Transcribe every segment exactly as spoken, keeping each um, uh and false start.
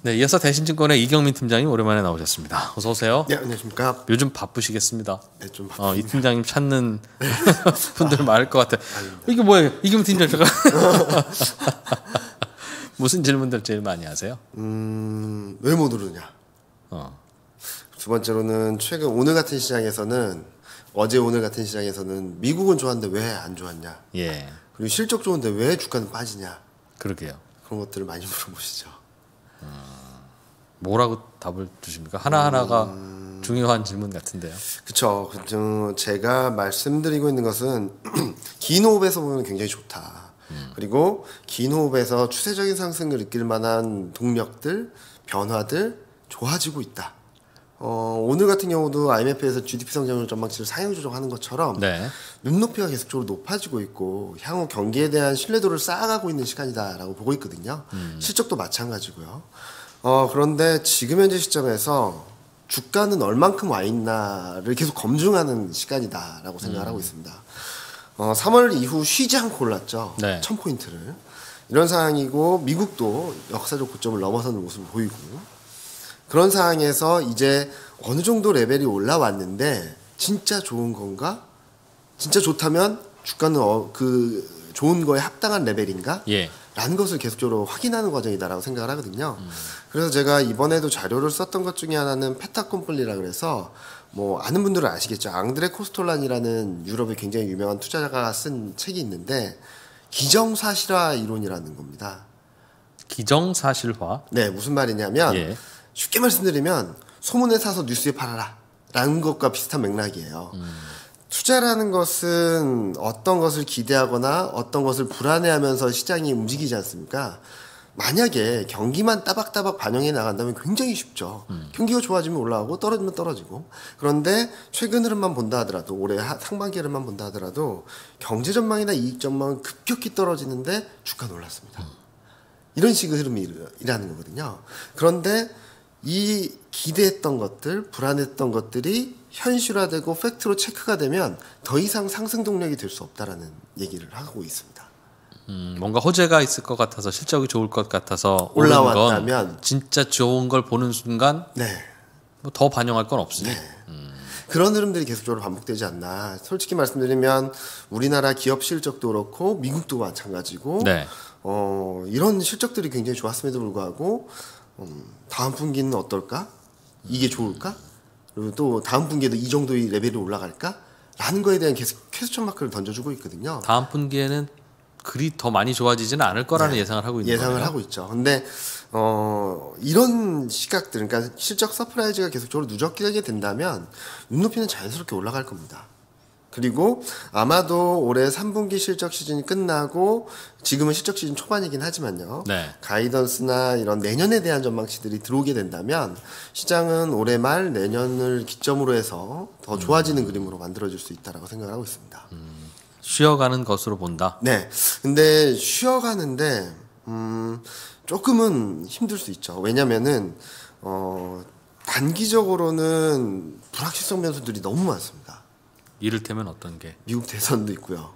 네, 이어서 대신증권의 이경민 팀장님 오랜만에 나오셨습니다. 어서 오세요. 네, 안녕하십니까. 요즘 바쁘시겠습니다. 네, 좀 바쁩니다. 어, 이 팀장님 찾는 분들 많을 것 같아. 이게 뭐예요? 이경민 팀장 제가 무슨 질문들 제일 많이 하세요? 음, 왜 못 오르냐. 어. 두 번째로는 최근 오늘 같은 시장에서는 어제 오늘 같은 시장에서는 미국은 좋았는데 왜 안 좋았냐. 예. 그리고 실적 좋은데 왜 주가는 빠지냐. 그러게요. 그런 것들을 많이 물어보시죠. 뭐라고 답을 주십니까? 하나하나가 음... 중요한 질문 같은데요. 그렇죠. 제가 말씀드리고 있는 것은 긴 호흡에서 보면 굉장히 좋다. 음. 그리고 긴 호흡에서 추세적인 상승을 느낄 만한 동력들, 변화들 좋아지고 있다. 어, 오늘 같은 경우도 아이엠에프에서 지디피 성장률 전망치를 상향 조정하는 것처럼 네. 눈높이가 계속적으로 높아지고 있고 향후 경기에 대한 신뢰도를 쌓아가고 있는 시간이다라고 보고 있거든요. 음. 실적도 마찬가지고요. 어, 그런데 지금 현재 시점에서 주가는 얼만큼 와 있나를 계속 검증하는 시간이다라고 생각을 음. 하고 있습니다. 어, 삼월 이후 쉬지 않고 올랐죠. 네. 천 포인트를. 이런 상황이고 미국도 역사적 고점을 넘어서는 모습을 보이고 그런 상황에서 이제 어느 정도 레벨이 올라왔는데 진짜 좋은 건가? 진짜 좋다면 주가는 어, 그 좋은 거에 합당한 레벨인가? 예. 라는 것을 계속적으로 확인하는 과정이다라고 생각을 하거든요. 음. 그래서 제가 이번에도 자료를 썼던 것 중에 하나는 페타콤플리라 그래서 뭐 아는 분들은 아시겠죠. 앙드레 코스톨란이라는 유럽의 굉장히 유명한 투자자가 쓴 책이 있는데 기정사실화 이론이라는 겁니다. 기정사실화? 네, 무슨 말이냐면 예. 쉽게 말씀드리면 소문에 사서 뉴스에 팔아라 라는 것과 비슷한 맥락이에요. 음. 투자라는 것은 어떤 것을 기대하거나 어떤 것을 불안해하면서 시장이 움직이지 않습니까? 만약에 경기만 따박따박 반영해 나간다면 굉장히 쉽죠. 음. 경기가 좋아지면 올라가고 떨어지면 떨어지고. 그런데 최근 흐름만 본다 하더라도 올해 상반기 흐름만 본다 하더라도 경제 전망이나 이익 전망은 급격히 떨어지는데 주가는 올랐습니다. 음. 이런 식의 흐름이라는 거거든요. 그런데 이 기대했던 것들, 불안했던 것들이 현실화되고 팩트로 체크가 되면 더 이상 상승 동력이 될 수 없다라는 얘기를 하고 있습니다. 음, 뭔가 호재가 있을 것 같아서 실적이 좋을 것 같아서 올라왔다면 건 진짜 좋은 걸 보는 순간 네. 뭐 더 반영할 건 없으니 네. 음. 그런 흐름들이 계속적으로 반복되지 않나. 솔직히 말씀드리면 우리나라 기업 실적도 그렇고 미국도 마찬가지고 네. 어, 이런 실적들이 굉장히 좋았음에도 불구하고 음, 다음 분기는 어떨까? 이게 좋을까? 그리고 또 다음 분기에도 이 정도의 레벨이 올라갈까? 라는 거에 대한 계속 퀘스천 마크를 던져주고 있거든요. 다음 분기에는 그리 더 많이 좋아지지는 않을 거라는 네. 예상을 하고 있는 예상을 거예요. 하고 있죠. 근데 어, 이런 시각들, 그러니까 실적 서프라이즈가 계속적으로 누적되게 된다면 눈높이는 자연스럽게 올라갈 겁니다. 그리고 아마도 올해 삼 분기 실적 시즌이 끝나고 지금은 실적 시즌 초반이긴 하지만요. 네. 가이던스나 이런 내년에 대한 전망치들이 들어오게 된다면 시장은 올해 말 내년을 기점으로 해서 더 좋아지는 음. 그림으로 만들어질 수 있다라고 생각을 하고 있습니다. 음. 쉬어가는 것으로 본다. 네. 근데 쉬어가는데 음, 조금은 힘들 수 있죠. 왜냐면은 어, 단기적으로는 불확실성 변수들이 너무 많습니다. 이를테면 어떤 게? 미국 대선도 있고요.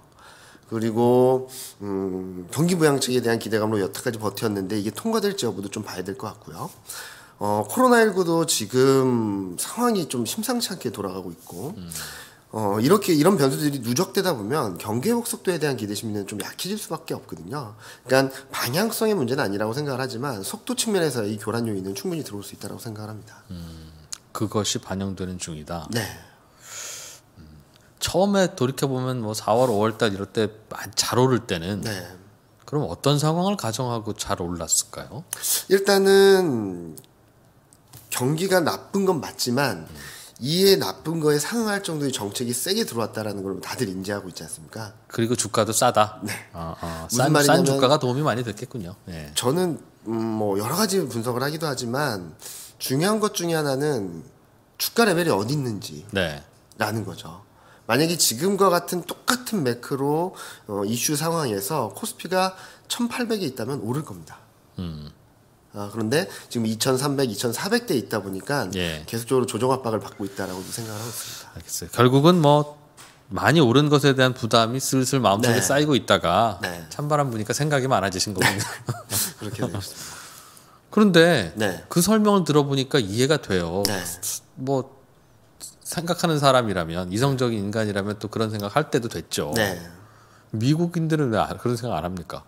그리고 음, 경기 부양책에 대한 기대감으로 여태까지 버텼는데 이게 통과될지 여부도 좀 봐야 될 것 같고요. 어, 코로나십구도 지금 상황이 좀 심상치 않게 돌아가고 있고 음. 어, 이렇게 이런 변수들이 누적되다 보면 경기 회복 속도에 대한 기대 심리는 좀 약해질 수밖에 없거든요. 그러니까 방향성의 문제는 아니라고 생각을 하지만 속도 측면에서 이 교란 요인은 충분히 들어올 수 있다고 생각을 합니다. 음, 그것이 반영되는 중이다. 네. 처음에 돌이켜보면 뭐 사월, 오월달 이럴 때 잘 오를 때는 네. 그럼 어떤 상황을 가정하고 잘 올랐을까요? 일단은 경기가 나쁜 건 맞지만 음. 이에 나쁜 거에 상응할 정도의 정책이 세게 들어왔다라는 걸 다들 인지하고 있지 않습니까? 그리고 주가도 싸다. 네. 어, 어. 싼, 싼 주가가 도움이 많이 됐겠군요. 네. 저는 음, 뭐 여러 가지 분석을 하기도 하지만 중요한 것 중에 하나는 주가 레벨이 어디 있는지 네. 라는 거죠. 만약에 지금과 같은 똑같은 매크로 어, 이슈 상황에서 코스피가 천팔백에 있다면 오를 겁니다. 음. 아, 그런데 지금 이천삼백, 이천사백대에 있다 보니까 예. 계속적으로 조정 압박을 받고 있다라고 생각을 하고 있습니다. 알겠어요. 결국은 뭐 많이 오른 것에 대한 부담이 슬슬 마음속에 네. 쌓이고 있다가 네. 찬바람 부니까 생각이 많아지신 거군요. 네. 그렇게 되고 있습니다. 그런데 네. 그 설명을 들어보니까 이해가 돼요. 네. 뭐 생각하는 사람이라면 이성적인 인간이라면 또 그런 생각할 때도 됐죠. 네. 미국인들은 왜 그런 생각 안 합니까?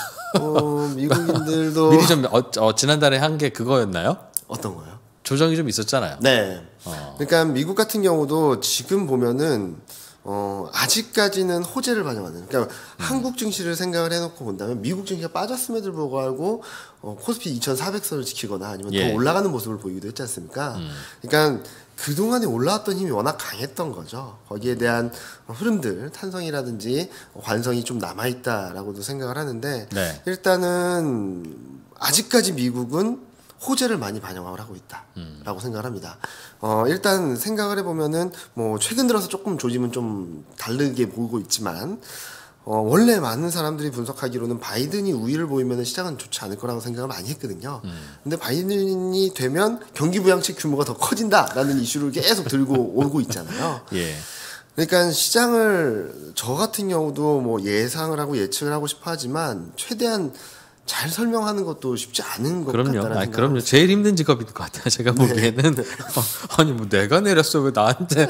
어, 미국인들도 미리 좀 어, 어, 지난달에 한 게 그거였나요? 어떤 거요? 조정이 좀 있었잖아요. 네. 어. 그러니까 미국 같은 경우도 지금 보면은 어, 아직까지는 호재를 반영하는. 그러니까 음. 한국 증시를 생각을 해놓고 본다면 미국 증시가 빠졌음에도 불구하고 어, 코스피 이천사백 선을 지키거나 아니면 예. 더 올라가는 모습을 보이기도 했지 않습니까? 음. 그러니까 그동안에 올라왔던 힘이 워낙 강했던 거죠. 거기에 대한 흐름들, 탄성이라든지 관성이 좀 남아있다라고도 생각을 하는데 네. 일단은 아직까지 미국은 호재를 많이 반영을 하고 있다라고 음. 생각을 합니다. 어, 일단 생각을 해보면은 뭐 최근 들어서 조금 조짐은 좀 다르게 보이고 있지만 어, 원래 많은 사람들이 분석하기로는 바이든이 우위를 보이면 시장은 좋지 않을 거라고 생각을 많이 했거든요. 음. 근데 바이든이 되면 경기 부양책 규모가 더 커진다라는 이슈를 계속 들고 오고 있잖아요. 예. 그러니까 시장을 저 같은 경우도 뭐 예상을 하고 예측을 하고 싶어 하지만 최대한 잘 설명하는 것도 쉽지 않은 것 그럼요. 같다는 아니, 그럼요. 제일 힘든 직업인 것 같아요. 제가 네. 보기에는 네. 어, 아니 뭐 내가 내렸어 왜 나한테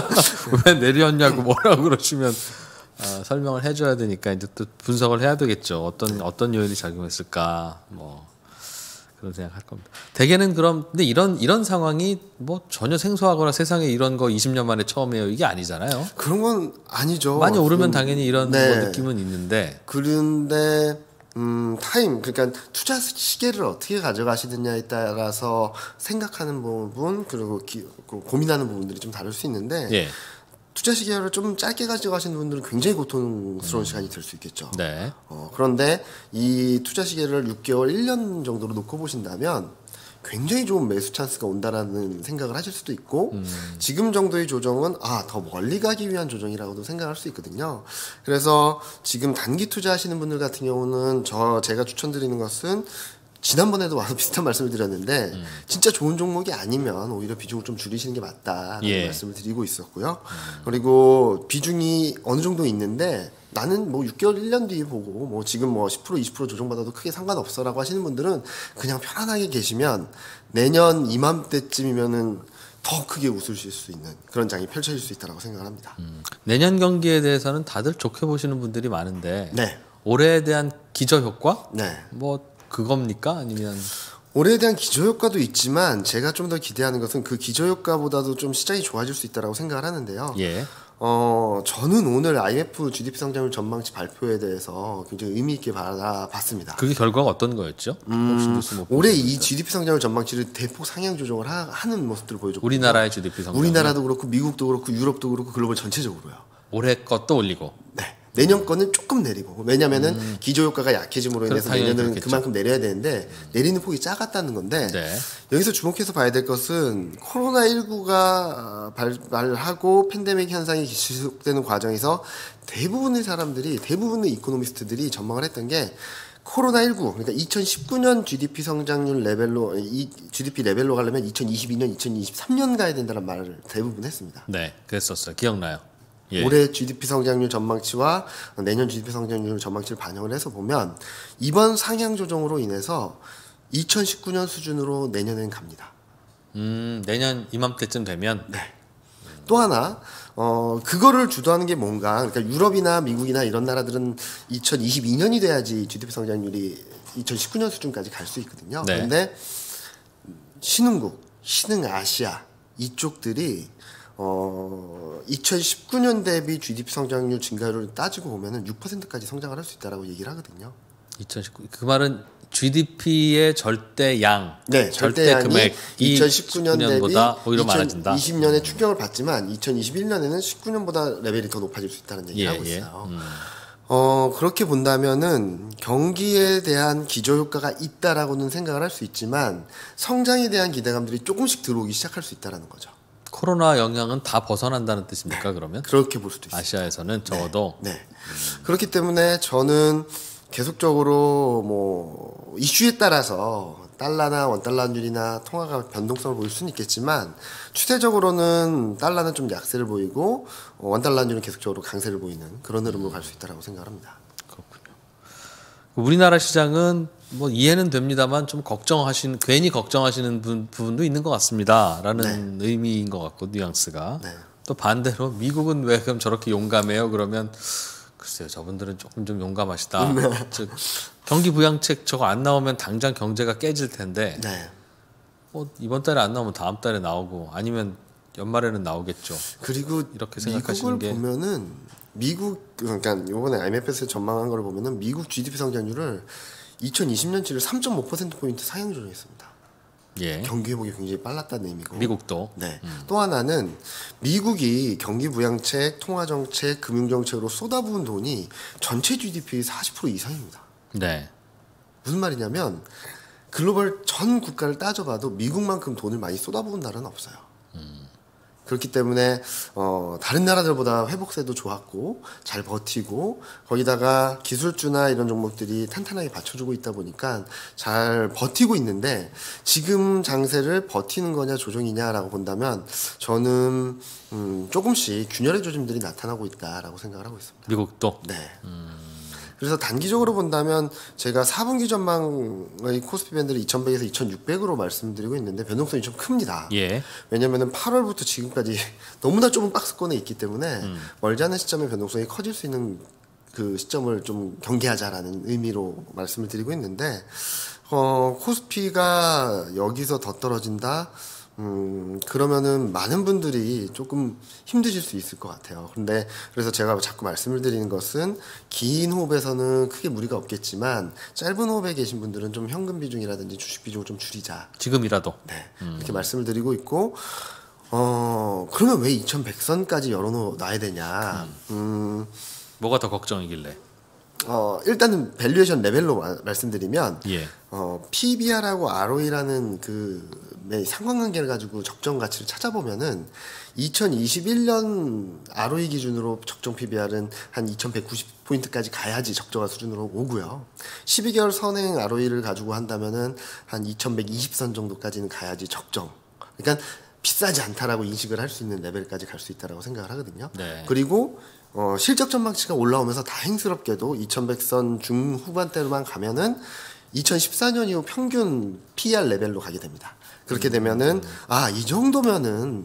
왜 내렸냐고 뭐라고 그러시면 어, 설명을 해줘야 되니까 이제 또 분석을 해야 되겠죠. 어떤 네. 어떤 요인이 작용했을까 뭐 그런 생각할 겁니다. 대개는 그럼 근데 이런 이런 상황이 뭐 전혀 생소하거나 세상에 이런 거 이십 년 만에 처음이에요. 이게 아니잖아요. 그런 건 아니죠. 많이 오르면 그럼, 당연히 이런 네. 뭐 느낌은 있는데. 그런데 음, 타임, 그러니까 투자 시계를 어떻게 가져가시느냐에 따라서 생각하는 부분, 그리고 기, 고민하는 부분들이 좀 다를 수 있는데, 예. 투자 시계를 좀 짧게 가져가시는 분들은 굉장히 고통스러운 음. 시간이 될 수 있겠죠. 네. 어, 그런데 이 투자 시계를 육 개월, 일 년 정도로 놓고 보신다면, 굉장히 좋은 매수 찬스가 온다라는 생각을 하실 수도 있고 음. 지금 정도의 조정은 아, 더 멀리 가기 위한 조정이라고도 생각할 수 있거든요. 그래서 지금 단기 투자하시는 분들 같은 경우는 저 제가 추천드리는 것은 지난번에도 와서 비슷한 말씀을 드렸는데 음. 진짜 좋은 종목이 아니면 오히려 비중을 좀 줄이시는 게 맞다라는 예. 말씀을 드리고 있었고요. 음. 그리고 비중이 어느 정도 있는데 나는 뭐 육 개월, 일 년 뒤에 보고 뭐 지금 뭐 십 퍼센트, 이십 퍼센트 조정받아도 크게 상관없어라고 하시는 분들은 그냥 편안하게 계시면 내년 이맘때쯤이면은 더 크게 웃으실 수 있는 그런 장이 펼쳐질 수 있다고 생각을 합니다. 음. 내년 경기에 대해서는 다들 좋게 보시는 분들이 많은데 네. 올해에 대한 기저효과? 네. 뭐 그겁니까? 아니면 올해에 대한 기저효과도 있지만 제가 좀 더 기대하는 것은 그 기저효과보다도 좀 시장이 좋아질 수 있다고 생각을 하는데요. 예. 어, 저는 오늘 아이엠에프 지디피 성장률 전망치 발표에 대해서 굉장히 의미 있게 바라봤습니다. 그게 결과가 어떤 거였죠? 음, 올해 이 지디피 성장률 전망치를 대폭 상향 조정을 하, 하는 모습들을 보여줬고 우리나라의 지디피 성장률 우리나라도 그렇고 미국도 그렇고 유럽도 그렇고 글로벌 전체적으로요. 올해 것도 올리고 네. 내년 거는 조금 내리고 왜냐면은 음. 기저효과가 약해짐으로 인해서 내년은 그렇겠죠. 그만큼 내려야 되는데 내리는 폭이 작았다는 건데 네. 여기서 주목해서 봐야 될 것은 코로나십구가 발발하고 팬데믹 현상이 지속되는 과정에서 대부분의 사람들이 대부분의 이코노미스트들이 전망을 했던 게 코로나십구 그러니까 이천십구 년 지디피 성장률 레벨로 이 지디피 레벨로 가려면 이천이십이 년, 이천이십삼 년 가야 된다는 말을 대부분 했습니다. 네, 그랬었어요. 기억나요. 예. 올해 지디피 성장률 전망치와 내년 지디피 성장률 전망치를 반영을 해서 보면 이번 상향 조정으로 인해서 이천십구 년 수준으로 내년엔 갑니다. 음, 내년 이맘때쯤 되면 네. 또 하나 어 그거를 주도하는 게 뭔가 그러니까 유럽이나 미국이나 이런 나라들은 이천이십이 년이 돼야지 지디피 성장률이 이천십구 년 수준까지 갈 수 있거든요. 네. 그런데 신흥국, 신흥아시아 이쪽들이 어, 이천십구 년 대비 지디피 성장률 증가율을 따지고 보면은 육 퍼센트까지 성장을 할 수 있다라고 얘기를 하거든요. 이천십구 그 말은 지디피의 절대양, 네, 절대 금액이 이천십구 년 년보다 대비 오히려 많아진다. 이천이십 년에 충격을 받지만 이천이십일 년에는 십구 년보다 레벨이 더 높아질 수 있다는 얘기를 예, 하고 있어요. 예. 음. 어, 그렇게 본다면은 경기에 대한 기저효과가 있다라고는 생각을 할 수 있지만 성장에 대한 기대감들이 조금씩 들어오기 시작할 수 있다라는 거죠. 코로나 영향은 다 벗어난다는 뜻입니까? 네, 그러면 그렇게 볼 수도 있어요. 아시아에서는 적어도 네, 네. 음. 그렇기 때문에 저는 계속적으로 뭐 이슈에 따라서 달러나 원달러율이나 통화가 변동성을 보일 수는 있겠지만 추세적으로는 달러는 좀 약세를 보이고 원달러율은 계속적으로 강세를 보이는 그런 흐름으로 갈 수 있다고 생각합니다. 그렇군요. 우리나라 시장은 뭐 이해는 됩니다만 좀 걱정하시는 괜히 걱정하시는 분, 부분도 있는 것 같습니다라는 네. 의미인 것 같고 뉘앙스가 네. 또 반대로 미국은 왜 그럼 저렇게 용감해요? 그러면 글쎄요 저분들은 조금 좀 용감하시다. 네. 즉 경기 부양책 저거 안 나오면 당장 경제가 깨질 텐데 네. 뭐 이번 달에 안 나오면 다음 달에 나오고 아니면 연말에는 나오겠죠. 그리고 이렇게 생각하시는 미국을 게 보면은 미국 그러니까 이번에 아이엠에프에서 전망한 걸 보면은 미국 지디피 성장률을 이천이십 년치를 삼 점 오 퍼센트 포인트 상향 조정했습니다. 예. 경기 회복이 굉장히 빨랐다는 의미고. 미국도. 네. 음. 또 하나는 미국이 경기 부양책, 통화 정책, 금융 정책으로 쏟아부은 돈이 전체 지디피의 사십 퍼센트 이상입니다. 네. 무슨 말이냐면 글로벌 전 국가를 따져봐도 미국만큼 돈을 많이 쏟아부은 나라는 없어요. 음. 그렇기 때문에 어, 다른 나라들보다 회복세도 좋았고 잘 버티고 거기다가 기술주나 이런 종목들이 탄탄하게 받쳐주고 있다 보니까 잘 버티고 있는데 지금 장세를 버티는 거냐 조정이냐라고 본다면 저는 음, 조금씩 균열의 조짐들이 나타나고 있다라고 생각을 하고 있습니다. 미국도? 네. 음. 그래서 단기적으로 본다면 제가 사 분기 전망의 코스피 밴드를 이천백에서 이천육백으로 말씀드리고 있는데 변동성이 좀 큽니다. 예. 왜냐하면 팔월부터 지금까지 너무나 좁은 박스권에 있기 때문에 음. 멀지 않은 시점에 변동성이 커질 수 있는 그 시점을 좀 경계하자라는 의미로 말씀을 드리고 있는데 어, 코스피가 여기서 더 떨어진다? 음, 그러면은 많은 분들이 조금 힘드실 수 있을 것 같아요. 근데 그래서 제가 자꾸 말씀을 드리는 것은 긴 호흡에서는 크게 무리가 없겠지만 짧은 호흡에 계신 분들은 좀 현금 비중이라든지 주식 비중을 좀 줄이자. 지금이라도. 네. 음. 이렇게 말씀을 드리고 있고, 어, 그러면 왜 이천백 선까지 열어놔야 되냐. 음. 음. 뭐가 더 걱정이길래? 어, 일단은 밸류에이션 레벨로 마, 말씀드리면, 예. 어, 피비알하고 알오이라는 그, 상관관계를 가지고 적정 가치를 찾아보면은, 이천이십일 년 알오이 기준으로 적정 피비알은 한 이천백구십 포인트까지 가야지 적정한 수준으로 오고요. 십이 개월 선행 알오이를 가지고 한다면은 한 이천백이십 선 정도까지는 가야지 적정. 그러니까 비싸지 않다라고 인식을 할 수 있는 레벨까지 갈 수 있다라고 생각을 하거든요. 네. 그리고 어, 실적 전망치가 올라오면서 다행스럽게도 이천백 선 중후반대로만 가면은 이천십사 년 이후 평균 피이알 레벨로 가게 됩니다. 그렇게 되면은 아, 이 정도면은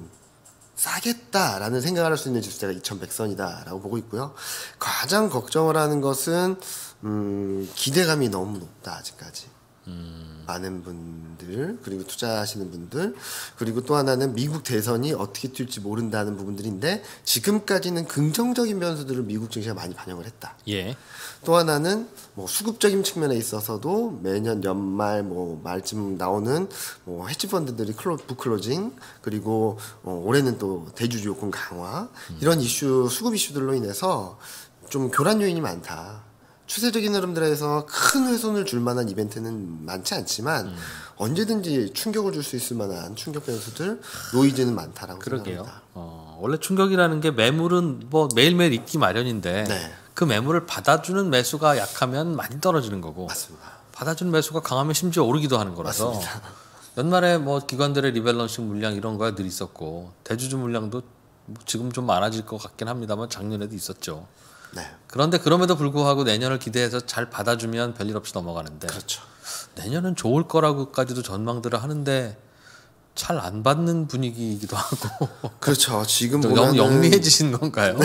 싸겠다라는 생각을 할 수 있는 지수대가 이천백 선이다라고 보고 있고요. 가장 걱정을 하는 것은 음, 기대감이 너무 높다 아직까지. 음. 많은 분들 그리고 투자하시는 분들 그리고 또 하나는 미국 대선이 어떻게 튈지 모른다는 부분들인데 지금까지는 긍정적인 변수들을 미국 증시가 많이 반영을 했다. 예. 또 하나는 뭐 수급적인 측면에 있어서도 매년 연말 뭐 말쯤 나오는 뭐 헤지 펀드들이 클로, 부클로징 그리고 어, 올해는 또 대주주 요건 강화 음. 이런 이슈 수급 이슈들로 인해서 좀 교란 요인이 많다. 추세적인 흐름들에서 큰 훼손을 줄 만한 이벤트는 많지 않지만 음. 언제든지 충격을 줄 수 있을 만한 충격 변수들 노이즈는 많다라고 그러게요. 생각합니다. 어, 원래 충격이라는 게 매물은 뭐 매일매일 있기 마련인데 네. 그 매물을 받아주는 매수가 약하면 많이 떨어지는 거고 맞습니다. 받아주는 매수가 강하면 심지어 오르기도 하는 거라서 맞습니다. 연말에 뭐 기관들의 리밸런싱 물량 이런 거야 늘 있었고 대주주 물량도 지금 좀 많아질 것 같긴 합니다만 작년에도 있었죠. 네. 그런데 그럼에도 불구하고 내년을 기대해서 잘 받아주면 별일 없이 넘어가는데 그렇죠. 내년은 좋을 거라고까지도 전망들을 하는데 잘 안 받는 분위기이기도 하고 그렇죠. 지금 너무 보면은 영리해지신 건가요?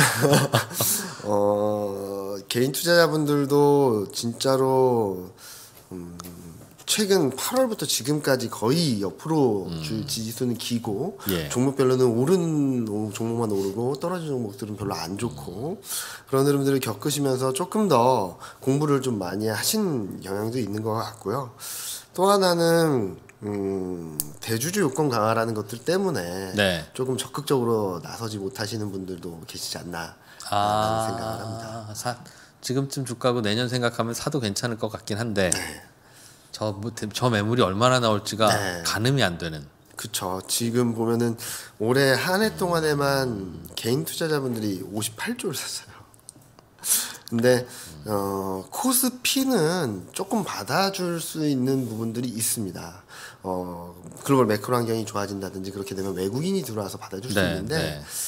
어, 개인 투자자분들도 진짜로 음, 최근 팔월부터 지금까지 거의 옆으로 음. 주 지수는 기고 예. 종목별로는 오른 종목만 오르고 떨어진 종목들은 별로 안 좋고 음. 그런 흐름들을 겪으시면서 조금 더 공부를 좀 많이 하신 경향도 있는 것 같고요. 또 하나는 음, 대주주 요건 강화라는 것들 때문에 네. 조금 적극적으로 나서지 못하시는 분들도 계시지 않나 아, 생각을 합니다. 사, 지금쯤 주가고 내년 생각하면 사도 괜찮을 것 같긴 한데 네. 저, 뭐, 저 매물이 얼마나 나올지가 네. 가늠이 안 되는. 그쵸. 지금 보면은 올해 한 해 동안에만 음. 개인 투자자분들이 오십팔 조를 샀어요. 근데 어, 코스피는 조금 받아줄 수 있는 부분들이 있습니다. 어, 글로벌 매크로 환경이 좋아진다든지 그렇게 되면 외국인이 들어와서 받아줄 수 네, 있는데 네.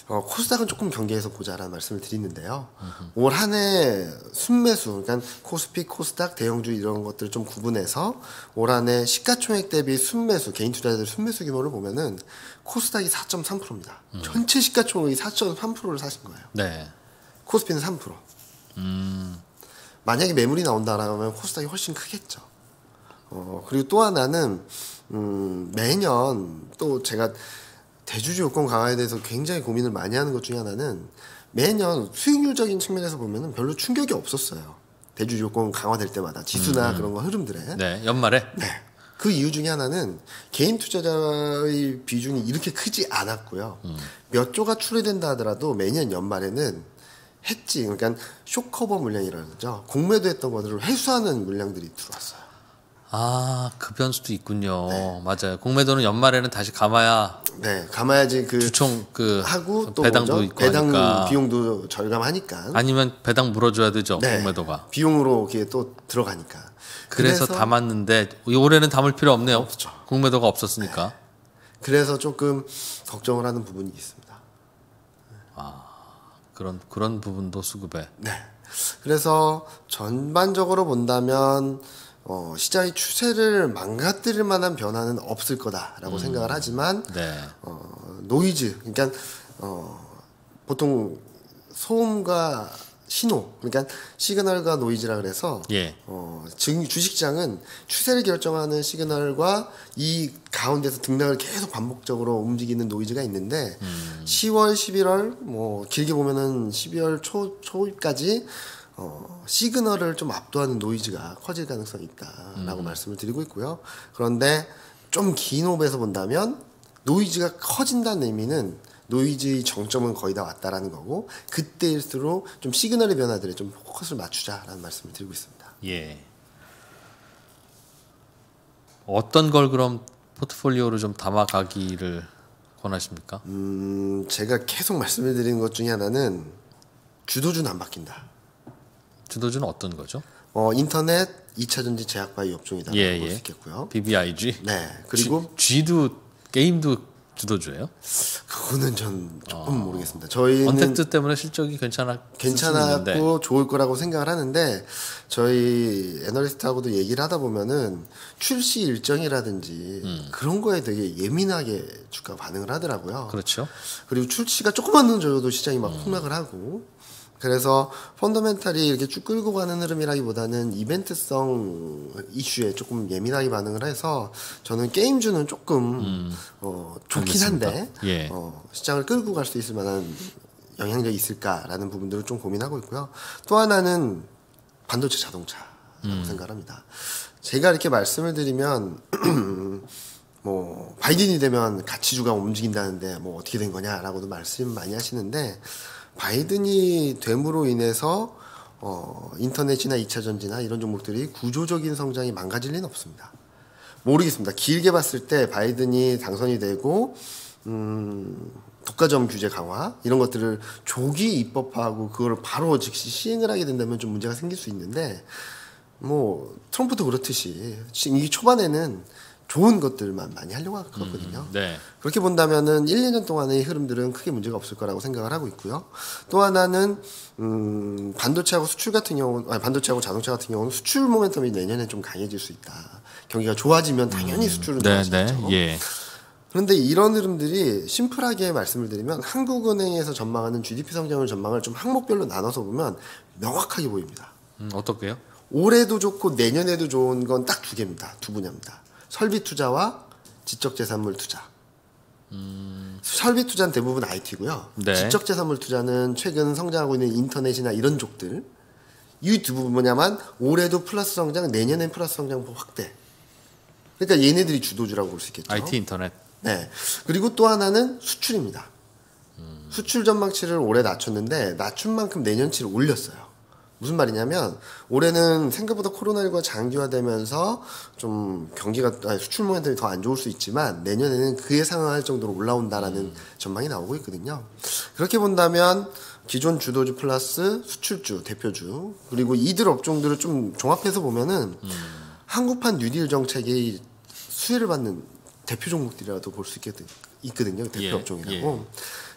어, 코스닥은 조금 경계해서 보자라는 말씀을 드리는데요. 올 한 해 순매수, 그러니까 코스피, 코스닥, 대형주 이런 것들을 좀 구분해서 올 한 해 시가총액 대비 순매수, 개인 투자자들 순매수 규모를 보면은 코스닥이 사 점 삼 퍼센트입니다. 음. 전체 시가총액이 사 점 삼 퍼센트를 사신 거예요. 네. 코스피는 삼 퍼센트. 음. 만약에 매물이 나온다라면 코스닥이 훨씬 크겠죠. 어, 그리고 또 하나는 음, 매년 또 제가 대주주 요건 강화에 대해서 굉장히 고민을 많이 하는 것 중에 하나는 매년 수익률적인 측면에서 보면은 별로 충격이 없었어요. 대주주 요건 강화될 때마다 지수나 음. 그런 거 흐름들에. 네, 연말에. 네. 그 이유 중에 하나는 개인 투자자의 비중이 이렇게 크지 않았고요. 음. 몇 조가 출회된다 하더라도 매년 연말에는 했지, 그러니까 쇼커버 물량이라는 거죠. 공매도했던 것들을 회수하는 물량들이 들어왔어요. 아, 그 변수도 있군요. 네. 맞아요. 공매도는 연말에는 다시 감아야. 네, 감아야지 그 주총 그 하고 또 배당도 뭐죠? 있고 배당 하니까. 비용도 절감하니까. 아니면 배당 물어줘야 되죠. 네, 공매도가. 비용으로 이게 또 들어가니까. 그래서, 그래서 담았는데 올해는 담을 필요 없네요. 없죠. 공매도가 없었으니까. 네. 그래서 조금 걱정을 하는 부분이 있습니다. 아, 그런 그런 부분도 수급에. 네. 그래서 전반적으로 본다면 어, 시장의 추세를 망가뜨릴 만한 변화는 없을 거다라고 음. 생각을 하지만 네. 어, 노이즈, 그러니까 어, 보통 소음과 신호, 그러니까 시그널과 노이즈라 그래서 예. 어, 즉 주식시장은 추세를 결정하는 시그널과 이 가운데서 등락을 계속 반복적으로 움직이는 노이즈가 있는데 음. 시월, 십일월 뭐 길게 보면은 십이월 초 초까지 어, 시그널을 좀 압도하는 노이즈가 커질 가능성이 있다라고 음. 말씀을 드리고 있고요. 그런데 좀 긴 호흡에서 본다면 노이즈가 커진다는 의미는 노이즈의 정점은 거의 다 왔다라는 거고 그때일수록 좀 시그널의 변화들에 좀 포커스를 맞추자라는 말씀을 드리고 있습니다. 예. 어떤 걸 그럼 포트폴리오로 좀 담아가기를 권하십니까? 음, 제가 계속 말씀을 드리는 것 중에 하나는 주도주는 안 바뀐다. 주도주는 어떤 거죠? 어, 인터넷, 이차전지, 제약바이오 업종이다. 예, 볼 예. 수 있겠고요. 비비아이지. 네. 그리고 G, G도 게임도 주도주예요? 그거는 전 조금 어. 모르겠습니다. 저희는 언택트 때문에 실적이 괜찮아 괜찮았고 좋을 거라고 생각을 하는데 저희 애널리스트하고도 얘기를 하다 보면은 출시 일정이라든지 음. 그런 거에 되게 예민하게 주가 반응을 하더라고요. 그렇죠. 그리고 출시가 조금만 늦어도 시장이 막 음. 폭락을 하고 그래서 펀더멘탈이 이렇게 쭉 끌고 가는 흐름이라기보다는 이벤트성 이슈에 조금 예민하게 반응을 해서 저는 게임주는 조금 음, 어, 좋긴 한데 예. 어, 시장을 끌고 갈 수 있을 만한 영향력이 있을까라는 부분들을 좀 고민하고 있고요. 또 하나는 반도체 자동차라고 음. 생각합니다. 제가 이렇게 말씀을 드리면 뭐 바이든이 되면 가치주가 움직인다는데 뭐 어떻게 된 거냐라고도 말씀 많이 하시는데 바이든이 됨으로 인해서 어, 인터넷이나 이차전지나 이런 종목들이 구조적인 성장이 망가질 리는 없습니다. 모르겠습니다. 길게 봤을 때 바이든이 당선이 되고 음, 독과점 규제 강화 이런 것들을 조기 입법하고 그걸 바로 즉시 시행을 하게 된다면 좀 문제가 생길 수 있는데 뭐 트럼프도 그렇듯이 이 초반에는 좋은 것들만 많이 하려고 할 거거든요. 음, 네. 그렇게 본다면은 일, 이 년 동안의 흐름들은 크게 문제가 없을 거라고 생각을 하고 있고요. 또 하나는 음, 반도체하고 수출 같은 경우는 아니, 반도체하고 자동차 같은 경우는 수출 모멘텀이 내년에 좀 강해질 수 있다. 경기가 좋아지면 당연히 음, 수출은 네, 좋아지겠죠. 네, 예. 그런데 이런 흐름들이 심플하게 말씀을 드리면 한국은행에서 전망하는 지디피 성장을 전망을 좀 항목별로 나눠서 보면 명확하게 보입니다. 음, 어떻게요? 올해도 좋고 내년에도 좋은 건 딱 두 개입니다. 두 분야입니다. 설비 투자와 지적재산물 투자. 음... 설비 투자는 대부분 아이티고요. 네. 지적재산물 투자는 최근 성장하고 있는 인터넷이나 이런 쪽들. 이 두 분야만 올해도 플러스 성장, 내년엔 플러스 성장 확대. 그러니까 얘네들이 주도주라고 볼 수 있겠죠. 아이티 인터넷. 네. 그리고 또 하나는 수출입니다. 음... 수출 전망치를 올해 낮췄는데 낮춘 만큼 내년치를 올렸어요. 무슨 말이냐면 올해는 생각보다 코로나십구가 장기화되면서 좀 경기가 아니, 수출 모멘텀이 더 안 좋을 수 있지만 내년에는 그에 상응할 정도로 올라온다라는 음. 전망이 나오고 있거든요. 그렇게 본다면 기존 주도주 플러스 수출주, 대표주 그리고 이들 업종들을 좀 종합해서 보면은 음. 한국판 뉴딜 정책의 수혜를 받는 대표 종목들이라도 볼 수 있거든요. 대표 예, 업종이라고. 예.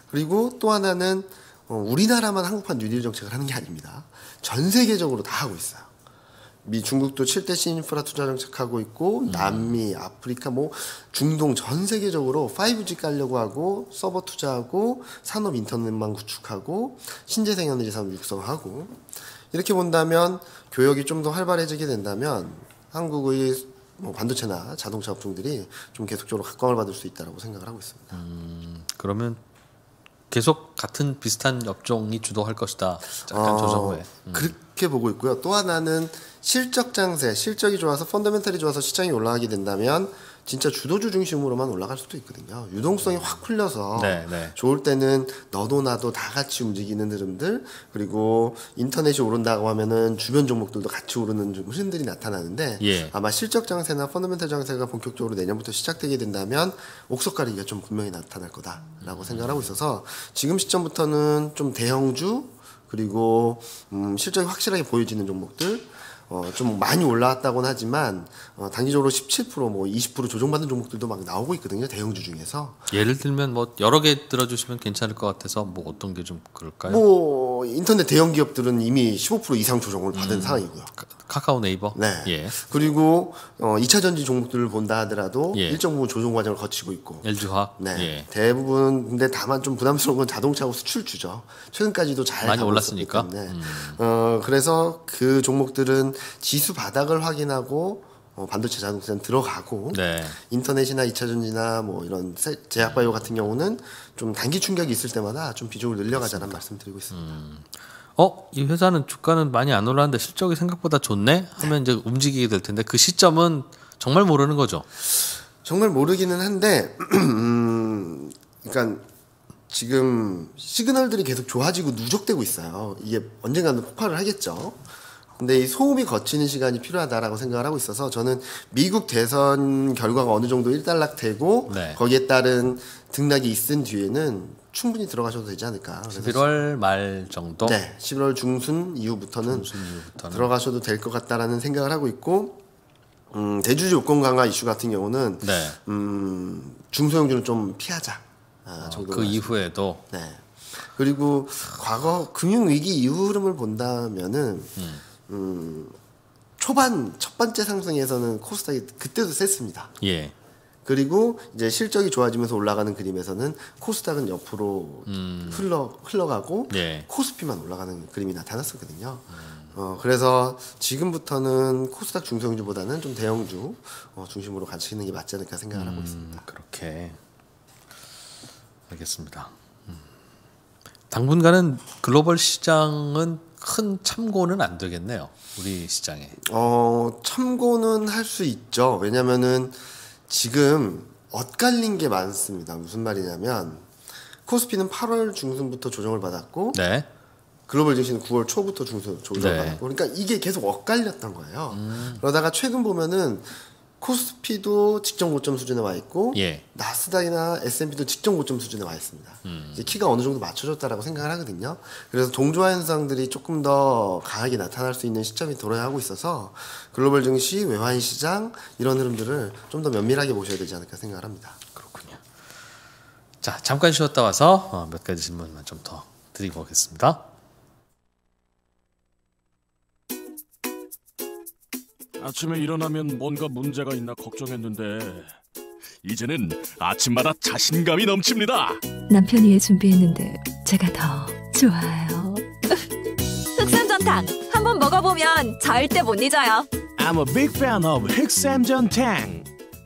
그리고 또 하나는 어, 우리나라만 한국판 뉴딜 정책을 하는 게 아닙니다. 전 세계적으로 다 하고 있어요. 미, 중국도 칠 대 신인프라 투자 정책하고 있고 음. 남미, 아프리카, 뭐 중동 전 세계적으로 파이브지 깔려고 하고 서버 투자하고 산업 인터넷망 구축하고 신재생 에너지 산업 육성하고 이렇게 본다면 교역이 좀 더 활발해지게 된다면 한국의 뭐 반도체나 자동차 업종들이 좀 계속적으로 각광을 받을 수 있다고 생각을 하고 있습니다. 음, 그러면 계속 같은 비슷한 업종이 주도할 것이다. 약간 어, 조정 후에. 음. 그렇게 보고 있고요. 또 하나는 실적 장세, 실적이 좋아서 펀더멘털이 좋아서 시장이 올라가게 된다면 진짜 주도주 중심으로만 올라갈 수도 있거든요. 유동성이 확 풀려서 네, 네. 좋을 때는 너도 나도 다 같이 움직이는 흐름들 그리고 인터넷이 오른다고 하면은 주변 종목들도 같이 오르는 흐름들이 나타나는데 예. 아마 실적 장세나 펀더멘털 장세가 본격적으로 내년부터 시작되게 된다면 옥석 가리기가 좀 분명히 나타날 거다라고 생각을 하고 있어서 지금 시점부터는 좀 대형주 그리고 음, 실적이 확실하게 보여지는 종목들 어, 좀 많이 올라왔다고는 하지만 어, 단기적으로 십칠 퍼센트 뭐 이십 퍼센트 조정받는 종목들도 막 나오고 있거든요. 대형주 중에서. 예를 들면 뭐 여러 개 들어주시면 괜찮을 것 같아서 뭐 어떤 게 좀 그럴까요? 뭐 인터넷 대형 기업들은 이미 십오 퍼센트 이상 조정을 받은 음, 상황이고요. 카카오 네이버. 네. 예. 그리고 어, 이 차 전지 종목들을 본다 하더라도 예. 일정 부분 조정 과정을 거치고 있고. 엘지화학. 네. 예. 대부분 근데 다만 좀 부담스러운 건 자동차하고 수출주죠. 최근까지도 잘 많이 가고 올랐으니까. 있었기 때문에. 음. 어, 그래서 그 종목들은 지수 바닥을 확인하고 어, 반도체 자동차는 들어가고 네. 인터넷이나 이 차 전지나 뭐 이런 제약바이오 같은 경우는 좀 단기 충격이 있을 때마다 좀 비중을 늘려가자는 말씀드리고 있습니다. 음. 어, 이 회사는 주가는 많이 안 올랐는데 실적이 생각보다 좋네? 하면 이제 움직이게 될 텐데 그 시점은 정말 모르는 거죠. 정말 모르기는 한데, 음, 그러니까 지금 시그널들이 계속 좋아지고 누적되고 있어요. 이게 언젠가는 폭발을 하겠죠. 근데 이 소음이 거치는 시간이 필요하다라고 생각을 하고 있어서 저는 미국 대선 결과가 어느 정도 일단락되고 네. 거기에 따른 등락이 있은 뒤에는 충분히 들어가셔도 되지 않을까. 십일월 말 정도? 네, 십일월 중순 이후부터는, 중순 이후부터는. 들어가셔도 될 것 같다라는 생각을 하고 있고, 음, 대주주 요건 강화 이슈 같은 경우는 네. 음, 중소형주는 좀 피하자. 아, 어, 그 이후에도. 네. 그리고 과거 금융 위기 이후 흐름을 본다면은 음. 음, 초반 첫 번째 상승에서는 코스닥이 그때도 셌습니다. 예. 그리고 이제 실적이 좋아지면서 올라가는 그림에서는 코스닥은 옆으로 음. 흘러 흘러가고 예. 코스피만 올라가는 그림이 나타났었거든요. 음. 어, 그래서 지금부터는 코스닥 중소형주보다는 좀 대형주 어, 중심으로 가시는 게 맞지 않을까 생각을 음, 하고 있습니다. 그렇게 알겠습니다. 음. 당분간은 글로벌 시장은 큰 참고는 안 되겠네요. 우리 시장에. 어, 참고는 할 수 있죠. 왜냐면은 지금 엇갈린 게 많습니다. 무슨 말이냐면 코스피는 팔월 중순부터 조정을 받았고 네. 글로벌 증시는 구월 초부터 중순 조정을 네. 받았고 그러니까 이게 계속 엇갈렸던 거예요. 음. 그러다가 최근 보면은 코스피도 직전 고점 수준에 와 있고 예. 나스닥이나 에스 앤 피도 직전 고점 수준에 와 있습니다. 음. 이제 키가 어느 정도 맞춰졌다라고 생각을 하거든요. 그래서 동조화 현상들이 조금 더 강하게 나타날 수 있는 시점이 도래하고 있어서 글로벌 증시, 외환 시장 이런 흐름들을 좀 더 면밀하게 보셔야 되지 않을까 생각을 합니다. 그렇군요. 자, 잠깐 쉬었다 와서 어, 몇 가지 질문만 좀 더 드리고 오겠습니다. 아침에 일어나면 뭔가 문제가 있나 걱정했는데 이제는 아침마다 자신감이 넘칩니다. 남편이 위해 준비했는데 제가 더 좋아요. 흑삼전탕 한번 먹어보면 절대 못 잊어요. I'm a big fan of 흑삼전탕.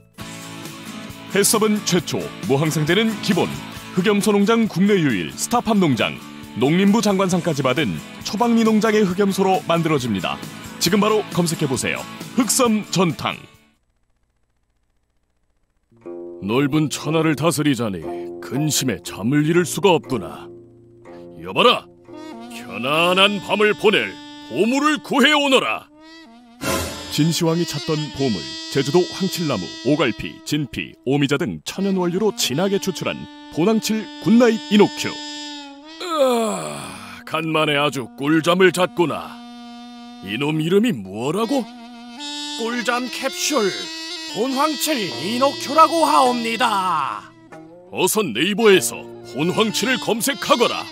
해썹은 최초, 무항생제는 기본, 흑염소 농장 국내 유일 스타팜 농장, 농림부 장관상까지 받은 초박리 농장의 흑염소로 만들어집니다. 지금 바로 검색해보세요. 흑삼전탕. 넓은 천하를 다스리자니 근심에 잠을 이룰 수가 없구나. 여봐라, 편안한 밤을 보낼 보물을 구해오너라. 진시황이 찾던 보물, 제주도 황칠나무, 오갈피, 진피, 오미자 등 천연 원료로 진하게 추출한 보낭칠 굿나잇 이노큐. 으아, 간만에 아주 꿀잠을 잤구나. 이놈 이름이 뭐라고? 꿀잠 캡슐 본황칠 이노큐라고 하옵니다. 어서 네이버에서 본황치를 검색하거라.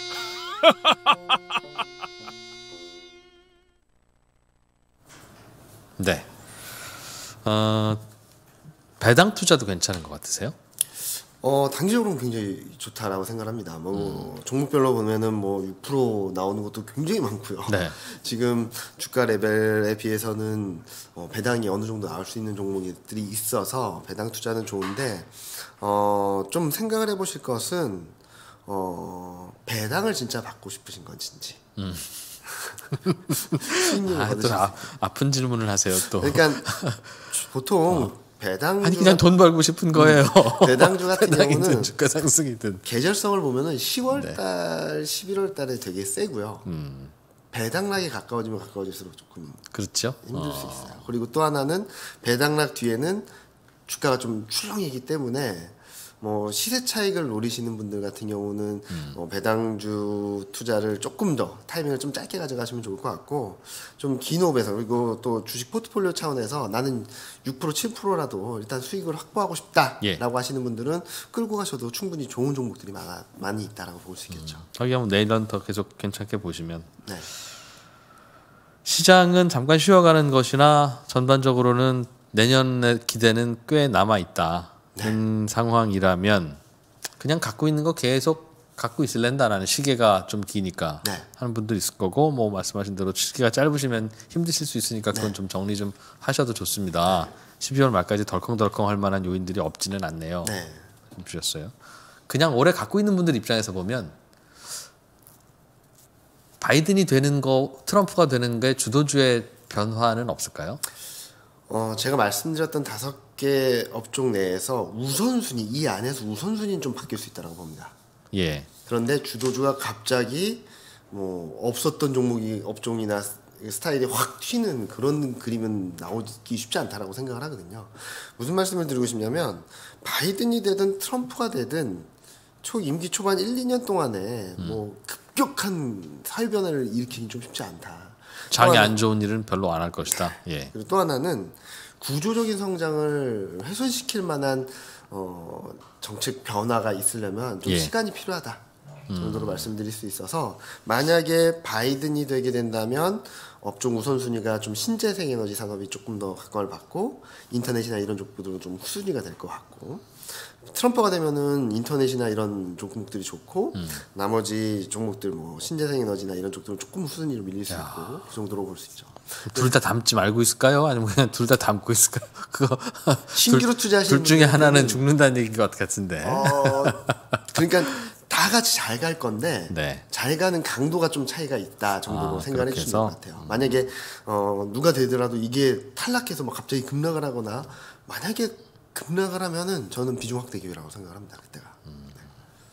네. 어, 배당 투자도 괜찮은 것 같으세요? 어, 단기적으로는 굉장히 좋다라고 생각합니다. 뭐, 음. 종목별로 보면은 뭐 육 퍼센트 나오는 것도 굉장히 많고요. 네. 지금 주가 레벨에 비해서는 어, 배당이 어느 정도 나올 수 있는 종목들이 있어서 배당 투자는 좋은데, 어, 좀 생각을 해보실 것은, 어, 배당을 진짜 받고 싶으신 건지. 음. 아, 또 아, 아픈 질문을 하세요, 또. 그러니까 보통 어. 배당주 아니 그냥 돈 벌고 싶은 거예요. 배당주 같은 경우는 주가 상승이든 계절성을 보면은 시월달, 네. 십일월달에 되게 세고요. 음. 배당락에 가까워지면 가까워질수록 조금 그렇죠. 힘들 어. 수 있어요. 그리고 또 하나는 배당락 뒤에는 주가가 좀 출렁이기 때문에 뭐 시세 차익을 노리시는 분들 같은 경우는 음. 어, 배당주 투자를 조금 더 타이밍을 좀 짧게 가져가시면 좋을 것 같고 좀 긴 호흡에서 그리고 또 주식 포트폴리오 차원에서 나는 육 퍼센트 칠 퍼센트라도 일단 수익을 확보하고 싶다라고 예. 하시는 분들은 끌고 가셔도 충분히 좋은 종목들이 많아, 많이 있다라고 볼 수 있겠죠. 하긴 음. 내일은 더 계속 괜찮게 보시면 네. 시장은 잠깐 쉬어가는 것이나 전반적으로는 내년의 기대는 꽤 남아 있다. 네. 상황이라면 그냥 갖고 있는 거 계속 갖고 있을랜다라는 시계가 좀 기니까 네. 하는 분들 있을 거고 뭐 말씀하신 대로 시계가 짧으시면 힘드실 수 있으니까 그건 네. 좀 정리 좀 하셔도 좋습니다. 네. 십이월 말까지 덜컹덜컹 할 만한 요인들이 없지는 않네요. 네. 주셨어요. 그냥 올해 갖고 있는 분들 입장에서 보면 바이든이 되는 거 트럼프가 되는 게 주도주의 변화는 없을까요? 어, 제가 말씀드렸던 다섯 개 업종 내에서 우선순위, 이 안에서 우선순위는 좀 바뀔 수 있다고 봅니다. 예. 그런데 주도주가 갑자기 뭐 없었던 종목이 업종이나 스타일이 확 튀는 그런 그림은 나오기 쉽지 않다라고 생각을 하거든요. 무슨 말씀을 드리고 싶냐면 바이든이 되든 트럼프가 되든 초 임기 초반 일, 이 년 동안에 음. 뭐 급격한 사회 변화를 일으키긴 좀 쉽지 않다. 장이 안 좋은 일은 별로 안 할 것이다. 예. 그리고 또 하나는 구조적인 성장을 훼손시킬 만한 어, 정책 변화가 있으려면 좀 예. 시간이 필요하다 정도로 음. 말씀드릴 수 있어서 만약에 바이든이 되게 된다면 업종 우선순위가 좀 신재생 에너지 산업이 조금 더 각광을 받고 인터넷이나 이런 쪽들은 좀 후순위가 될 것 같고 트럼프가 되면은 인터넷이나 이런 종목들이 좋고 음. 나머지 종목들 뭐 신재생 에너지나 이런 쪽들은 조금 후순위로 밀릴 수 야. 있고 그 정도로 볼 수 있죠. 둘 다 담지 말고 있을까요? 아니면 그냥 둘 다 담고 있을까요? 그거 신규로 투자하시는 둘 중에 하나는 죽는다는 얘기인 것 같은데. 어, 그러니까 다 같이 잘 갈 건데 네. 잘 가는 강도가 좀 차이가 있다 정도로 아, 생각해 주시는 것 같아요. 음. 만약에 어, 누가 되더라도 이게 탈락해서 막 갑자기 급락을 하거나 만약에 급락을 하면은 저는 비중 확대 기회라고 생각을 합니다. 그때가. 음. 네.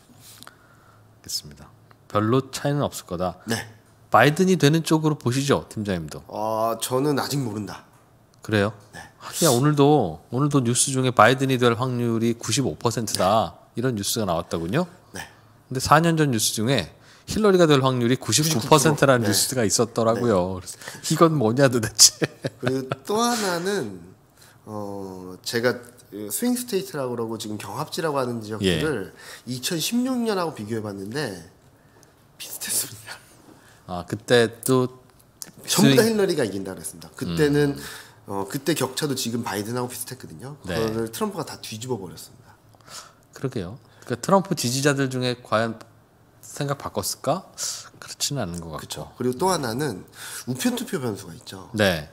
알겠습니다. 별로 차이는 없을 거다. 네. 바이든이 되는 쪽으로 보시죠, 팀장님도. 어, 저는 아직 모른다. 그래요? 네. 하기야 오늘도 오늘도 뉴스 중에 바이든이 될 확률이 구십오 퍼센트다 네. 이런 뉴스가 나왔다군요. 네. 근데 사 년 전 뉴스 중에 힐러리가 될 확률이 구십구 퍼센트라는 네. 뉴스가 있었더라고요. 네. 그래서 이건 뭐냐 도대체. 그리고 또 하나는 어, 제가 스윙 스테이트라고 그러고 지금 경합지라고 하는 지역들을 예. 이천십육 년하고 비교해봤는데 비슷했습니다. 아 그때 또 전부 다 힐러리가 이긴다 그랬습니다. 그때는 음. 어, 그때 격차도 지금 바이든하고 비슷했거든요. 네. 그거를 트럼프가 다 뒤집어 버렸습니다. 그러게요. 그러니까 트럼프 지지자들 중에 과연 생각 바꿨을까? 그렇지는 않은 것 같고. 그렇죠. 그리고 또 하나는 우편 투표 변수가 있죠. 네.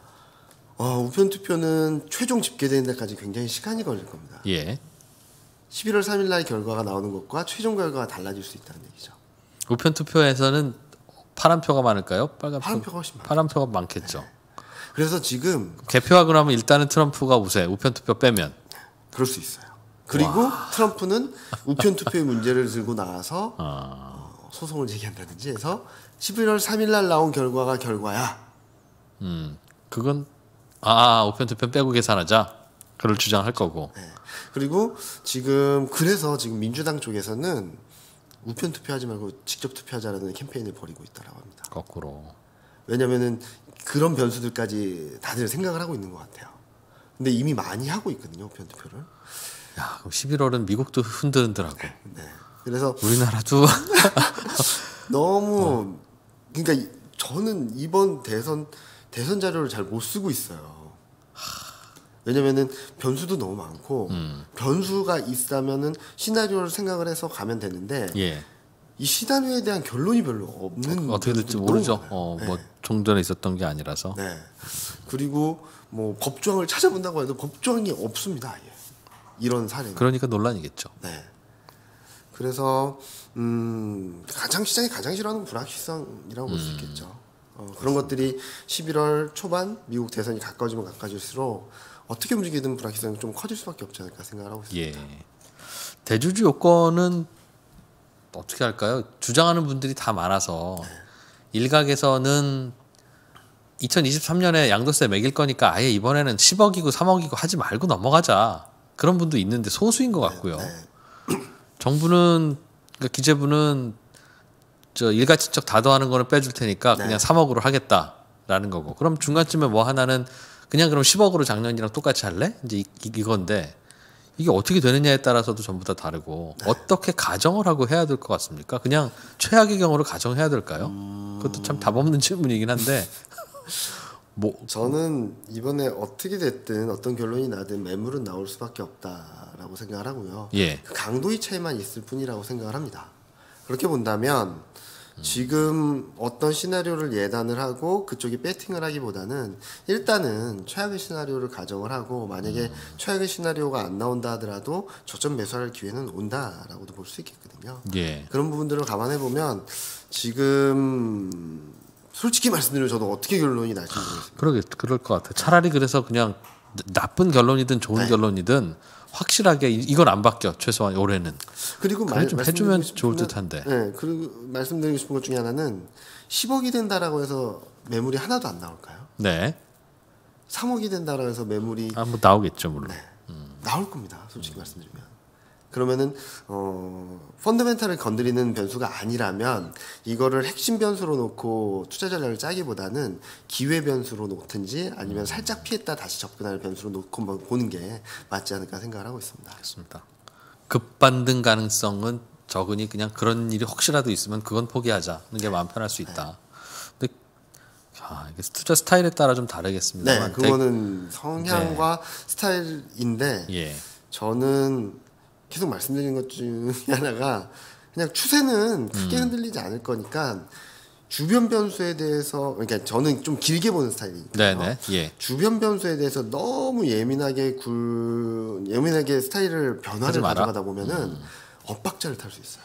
어, 우편 투표는 최종 집계되는 데까지 굉장히 시간이 걸릴 겁니다. 예. 십일월 삼일 날 결과가 나오는 것과 최종 결과가 달라질 수 있다는 얘기죠. 우편 투표에서는 파란 표가 많을까요? 빨간 파란 표? 표가 훨씬 많죠. 파란 표가 많겠죠. 네. 그래서 지금 개표하고 나면 일단은 트럼프가 우세. 우편 투표 빼면. 그럴 수 있어요. 그리고 와. 트럼프는 우편 투표의 문제를 들고 나와서 아. 어, 소송을 제기한다든지 해서 십일월 삼일 날 나온 결과가 결과야. 음, 그건 아 우편 투표 빼고 계산하자. 그걸 주장할 거고. 네. 그리고 지금 그래서 지금 민주당 쪽에서는 우편 투표하지 말고 직접 투표하자라는 캠페인을 벌이고 있다라고 합니다. 거꾸로. 왜냐면은 그런 변수들까지 다들 생각을 하고 있는 것 같아요. 근데 이미 많이 하고 있거든요, 우편 투표를. 야, 그럼 십일월은 미국도 흔들흔들하고. 네. 그래서 우리나라도 너무 그러니까 이- 저는 이번 대선 대선 자료를 잘 못 쓰고 있어요. 왜냐면은 변수도 너무 많고 음. 변수가 있다면은 시나리오를 생각을 해서 가면 되는데 예. 이 시나리오에 대한 결론이 별로 없는 어떻게 될지 변수들이 모르죠. 너무 많아요. 어, 네. 뭐 종전에 있었던 게 아니라서. 네. 그리고 뭐 법조항을 찾아본다고 해도 법조항이 없습니다. 아예. 이런 사례. 그러니까 논란이겠죠. 네. 그래서 음, 가장 시장이 가장 싫어하는 건 불확실성이라고 볼 수 있겠죠. 어, 그런 것들이 십일월 초반 미국 대선이 가까워지면 가까워질수록 어떻게 움직이든 불확실성이 좀 커질 수밖에 없지 않을까 생각을 하고 있습니다. 예. 대주주 요건은 어떻게 할까요? 주장하는 분들이 다 많아서 일각에서는 이천이십삼 년에 양도세 매길 거니까 아예 이번에는 십억이고 삼억이고 하지 말고 넘어가자. 그런 분도 있는데 소수인 것 같고요. 정부는 그러니까 기재부는 저 일가친척 다도하는 거는 빼줄 테니까 그냥 네. 삼억으로 하겠다라는 거고. 그럼 중간쯤에 뭐 하나는 그냥 그럼 십억으로 작년이랑 똑같이 할래? 이제 이, 이- 이건데 이게 어떻게 되느냐에 따라서도 전부 다 다르고 어떻게 가정을 하고 해야 될 것 같습니까? 그냥 최악의 경우를 가정해야 될까요? 그것도 참 답 없는 질문이긴 한데 뭐 저는 이번에 어떻게 됐든 어떤 결론이 나든 매물은 나올 수밖에 없다라고 생각을 하고요. 예. 그 강도의 차이만 있을 뿐이라고 생각을 합니다. 그렇게 본다면 지금 어떤 시나리오를 예단을 하고 그쪽이 배팅을 하기보다는 일단은 최악의 시나리오를 가정을 하고 만약에 최악의 시나리오가 안 나온다 하더라도 저점 매수할 기회는 온다라고도 볼 수 있겠거든요. 예. 그런 부분들을 감안해 보면 지금 솔직히 말씀드리면 저도 어떻게 결론이 날지 모르겠습니다. 그러게 그럴 것 같아요. 차라리 그래서 그냥 나쁜 결론이든 좋은 네. 결론이든 확실하게 이- 이건 안 바뀌어 최소한 올해는. 그리고 그래 말, 좀 말씀드리고 해주면 싶은 좋을 건- 듯한데. 네, 그리고 말씀드리고 싶은 것 중에 하나는 십억이 된다라고 해서 매물이 하나도 안 나올까요? 네. 삼억이 된다라고 해서 매물이 아, 뭐 나오겠죠 물론. 나올 겁니다. 솔직히 말씀드리면. 그러면은 어, 펀더멘탈을 건드리는 변수가 아니라면 이거를 핵심 변수로 놓고 투자 전략을 짜기보다는 기회 변수로 놓든지 아니면 살짝 피했다 다시 접근할 변수로 놓고 한번 보는 게 맞지 않을까 생각을 하고 있습니다. 그렇습니다. 급반등 가능성은 적으니 그냥 그런 일이 혹시라도 있으면 그건 포기하자는 게 마음 편할 수 있다. 근데 아, 이게 투자 스타일에 따라 좀 네, 다르겠습니다만. 그거는 성향과 스타일인데 예. 저는 계속 말씀드리는 것 중에 하나가 그냥 추세는 크게 음. 흔들리지 않을 거니까 주변 변수에 대해서 그러니까 저는 좀 길게 보는 스타일이니까 네네. 예. 주변 변수에 대해서 너무 예민하게 굴 예민하게 스타일을 하지 변화를 마라. 가져가다 보면은 엇박자를 탈 수 있어요.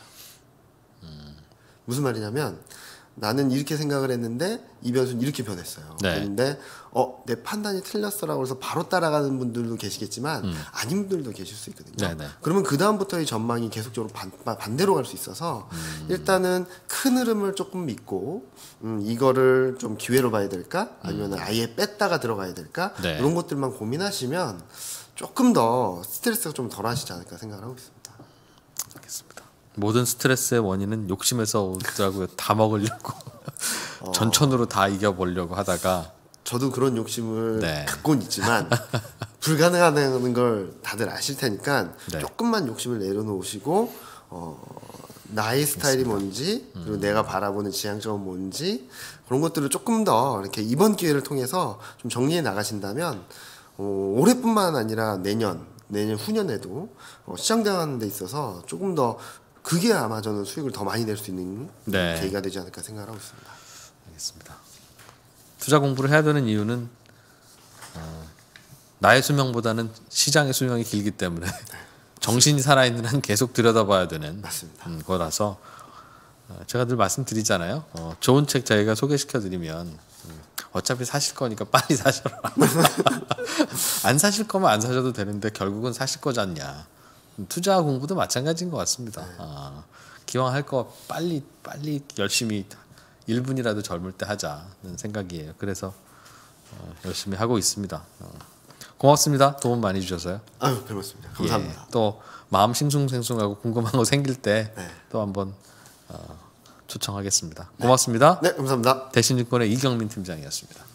무슨 말이냐면 나는 이렇게 생각을 했는데 이 변수는 이렇게 변했어요. 네. 그런데 어, 내 판단이 틀렸어라고 해서 바로 따라가는 분들도 계시겠지만 아닌 분들도 계실 수 있거든요. 음. 네네. 그러면 그 다음부터의 전망이 계속적으로 반, 반대로 갈 수 있어서 음. 일단은 큰 흐름을 조금 믿고 음, 이거를 좀 기회로 봐야 될까? 아니면 아예 뺐다가 들어가야 될까? 네. 이런 것들만 고민하시면 조금 더 스트레스가 좀 덜하시지 않을까 생각을 하고 있습니다. 알겠습니다. 모든 스트레스의 원인은 욕심에서 오더라고요. 다 먹으려고 전천으로 다 이겨보려고 하다가 저도 그런 욕심을 네. 갖고는 있지만 불가능하다는 걸 다들 아실 테니까 네. 조금만 욕심을 내려놓으시고 어, 나의 스타일이 뭔지 그리고 내가 바라보는 지향점은 뭔지 그런 것들을 조금 더 이렇게 이번 기회를 통해서 좀 정리해 나가신다면 어, 올해뿐만 아니라 내년 내년 후년에도 어, 시장 대응하는 데 있어서 조금 더 그게 아마 저는 수익을 더 많이 낼 수 있는 네. 계기가 되지 않을까 생각을 하고 있습니다. 알겠습니다. 투자 공부를 해야 되는 이유는 어, 나의 수명보다는 시장의 수명이 길기 때문에 정신이 살아있는 한 계속 들여다봐야 되는 맞습니다. 음, 거라서 어, 제가 늘 말씀드리잖아요. 어, 좋은 책 저희가 소개시켜드리면 음, 어차피 사실 거니까 빨리 사셔라. 안 사실 거면 안 사셔도 되는데 결국은 사실 거지 않냐. 투자 공부도 마찬가지인 것 같습니다. 아, 기왕 할 거 빨리 빨리 열심히 일 분이라도 젊을 때 하자는 생각이에요. 그래서 어, 열심히 하고 있습니다. 어, 고맙습니다. 도움 많이 주셔서요. 아유, 별 말씀입니다. 감사합니다. 예, 또 마음 싱숭생숭하고 궁금한 거 생길 때 또 네. 한번 어, 초청하겠습니다. 고맙습니다. 네, 감사합니다. 대신증권의 이경민 팀장이었습니다.